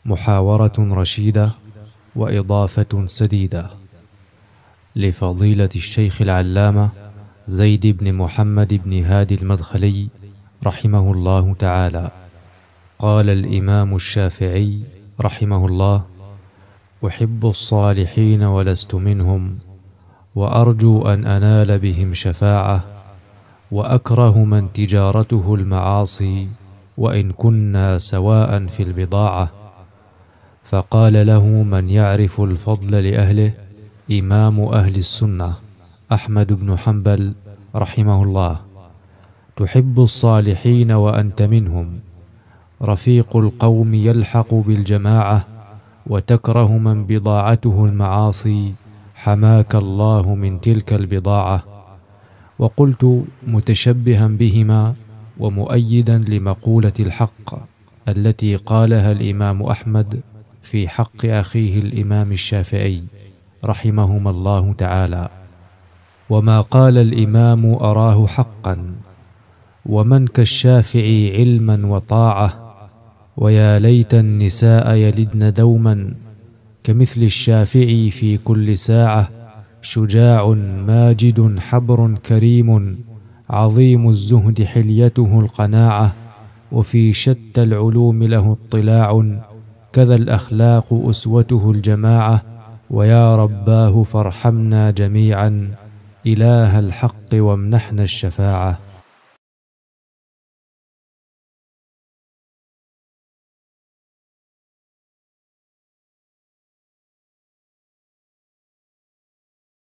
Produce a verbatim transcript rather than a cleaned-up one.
محاورة رشيدة وإضافة سديدة لفضيلة الشيخ العلامة زيد بن محمد بن هادي المدخلي رحمه الله تعالى. قال الإمام الشافعي رحمه الله: أحب الصالحين ولست منهم، وأرجو أن أنال بهم شفاعة، وأكره من تجارته المعاصي وإن كنا سواء في البضاعة. فقال له من يعرف الفضل لأهله إمام أهل السنة أحمد بن حنبل رحمه الله: تحب الصالحين وأنت منهم، رفيق القوم يلحق بالجماعة، وتكره من بضاعته المعاصي، حماك الله من تلك البضاعة. وقلت متشبها بهما ومؤيدا لمقولة الحق التي قالها الإمام أحمد في حق أخيه الإمام الشافعي رحمهما الله تعالى: وما قال الإمام أراه حقا، ومن كالشافعي علما وطاعة، ويا ليت النساء يلدن دوما كمثل الشافعي في كل ساعة، شجاع ماجد حبر كريم، عظيم الزهد حليته القناعة، وفي شتى العلوم له اطلاع، كذا الأخلاق أسوته الجماعة، ويا رباه فارحمنا جميعا إله الحق وامنحنا الشفاعة.